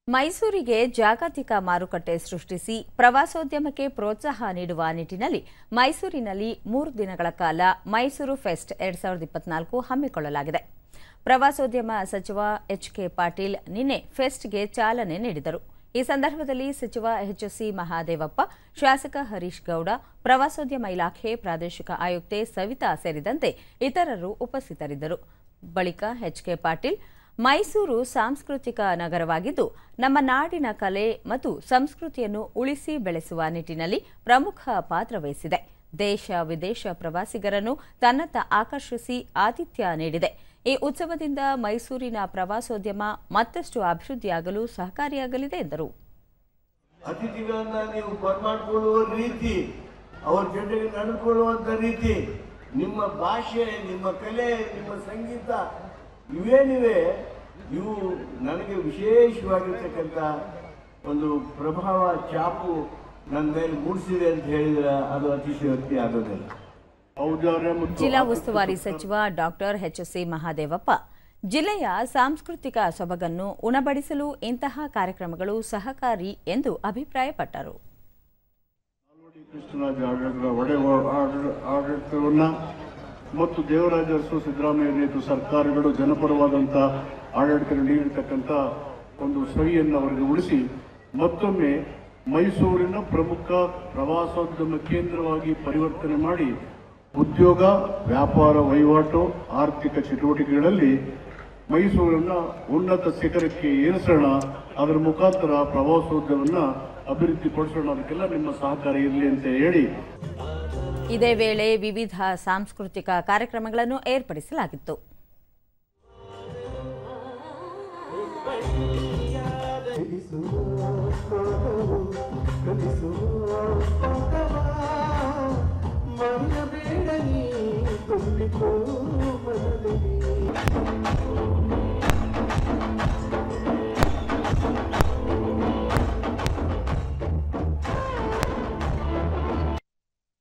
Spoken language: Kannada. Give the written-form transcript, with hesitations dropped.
ಮೈಸೂರಿಗೆ ಜಾಗತಿಕ ಮಾರುಕಟ್ಟೆ ಸೃಷ್ಟಿಸಿ ಪ್ರವಾಸೋದ್ಯಮಕ್ಕೆ ಪ್ರೋತ್ಸಾಹ ನೀಡುವ ನಿಟ್ಟಿನಲ್ಲಿ ಮೈಸೂರಿನಲ್ಲಿ 3 ದಿನಗಳ ಕಾಲ ಮೈಸೂರು ಫೆಸ್ಟ್ 2024 ಹಮ್ಮಿಕೊಳ್ಳಲಾಗಿದೆ. ಪ್ರವಾಸೋದ್ಯಮ ಸಚಿವ ಎಚ್.ಕೆ. ಪಾಟೀಲ್ ನಿನ್ನೆ ಫೆಸ್ಟ್ಗೆ ಚಾಲನೆ ನೀಡಿದರು. ಈ ಸಂದರ್ಭದಲ್ಲಿ ಸಚಿವ ಎಚ್.ಸಿ. ಮಹಾದೇವಪ್ಪ, ಶಾಸಕ ಹರೀಶ್ ಗೌಡ, ಪ್ರವಾಸೋದ್ಯಮ ಇಲಾಖೆ ಪ್ರಾದೇಶಿಕ ಆಯುಕ್ತೆ ಸವಿತಾ ಸೇರಿದಂತೆ ಇತರರು ಉಪಸ್ಥಿತರಿದ್ದರು. ಬಳಿಕ ಎಚ್.ಕೆ. ಪಾಟೀಲ್, ಮೈಸೂರು ಸಾಂಸ್ಕೃತಿಕ ನಗರವಾಗಿದ್ದು ನಮ್ಮ ನಾಡಿನ ಕಲೆ ಮತ್ತು ಸಂಸ್ಕೃತಿಯನ್ನು ಉಳಿಸಿ ಬೆಳೆಸುವ ನಿಟ್ಟಿನಲ್ಲಿ ಪ್ರಮುಖ ಪಾತ್ರ ವಹಿಸಿದೆ. ದೇಶ ವಿದೇಶ ಪ್ರವಾಸಿಗರನ್ನು ತನ್ನತ್ತ ಆಕರ್ಷಿಸಿ ಆತಿಥ್ಯ ನೀಡಿದೆ. ಈ ಉತ್ಸವದಿಂದ ಮೈಸೂರಿನ ಪ್ರವಾಸೋದ್ಯಮ ಮತ್ತಷ್ಟು ಅಭಿವೃದ್ಧಿಯಾಗಲು ಸಹಕಾರಿಯಾಗಲಿದೆ ಎಂದರು. ಅತಿಥಿಗಳನ್ನ ನೀವು ಬರಮಾಡಿಕೊಳ್ಳುವ ರೀತಿ, ಅವರ ಜೊತೆಗೆ ನಡೆದುಕೊಳ್ಳುವಂತ ರೀತಿ, ನಿಮ್ಮ ಭಾಷೆ, ನಿಮ್ಮ ಕಲೆ, ನಿಮ್ಮ ಸಂಗೀತ ಇವೇನಿವೆ ಇವು ನನಗೆ ವಿಶೇಷವಾಗಿರ್ತಕ್ಕಂಥ ಒಂದು ಪ್ರಭಾವ ಛಾಪು ನನ್ನ ಮೇಲೆ ಮೂಡಿಸಿದೆ ಅಂತ ಹೇಳಿದ್ರೆ ಅದು ಅತಿಶಯೋಕ್ತಿ ಆಗೋದಿಲ್ಲ. ಜಿಲ್ಲಾ ಉಸ್ತುವಾರಿ ಸಚಿವ ಡಾಕ್ಟರ್ ಎಚ್.ಸಿ. ಮಹಾದೇವಪ್ಪ, ಜಿಲ್ಲೆಯ ಸಾಂಸ್ಕೃತಿಕ ಸೊಬಗನ್ನು ಉಣಬಡಿಸಲು ಇಂತಹ ಕಾರ್ಯಕ್ರಮಗಳು ಸಹಕಾರಿ ಎಂದು ಅಭಿಪ್ರಾಯಪಟ್ಟರು. ಮತ್ತು ದೇವರಾಜ ಅರಸು, ಸಿದ್ದರಾಮಯ್ಯ ನೇತೃತ್ವದ ಸರ್ಕಾರಗಳು ಜನಪರವಾದಂಥ ಆಡಳಿತ ನೀಡಿರ್ತಕ್ಕಂಥ ಒಂದು ಸಹಿಯನ್ನು ಅವರಿಗೆ ಉಳಿಸಿ ಮತ್ತೊಮ್ಮೆ ಮೈಸೂರಿನ ಪ್ರಮುಖ ಪ್ರವಾಸೋದ್ಯಮ ಕೇಂದ್ರವಾಗಿ ಪರಿವರ್ತನೆ ಮಾಡಿ ಉದ್ಯೋಗ, ವ್ಯಾಪಾರ, ವಹಿವಾಟು, ಆರ್ಥಿಕ ಚಟುವಟಿಕೆಗಳಲ್ಲಿ ಮೈಸೂರನ್ನು ಉನ್ನತ ಶಿಖರಕ್ಕೆ ಏರಿಸೋಣ. ಅದರ ಮುಖಾಂತರ ಪ್ರವಾಸೋದ್ಯಮವನ್ನು ಅಭಿವೃದ್ಧಿಪಡಿಸೋಣ. ಅದಕ್ಕೆಲ್ಲ ನಿಮ್ಮ ಸಹಕಾರ ಇರಲಿ ಅಂತ ಹೇಳಿ ಇದೇ ವೇಳೆ ವಿವಿಧ ಸಾಂಸ್ಕೃತಿಕ ಕಾರ್ಯಕ್ರಮಗಳನ್ನು ಏರ್ಪಡಿಸಲಾಗಿತ್ತು. ಮರೆಯಬೇಡ ನೀ ತುಂಬಿಕೋ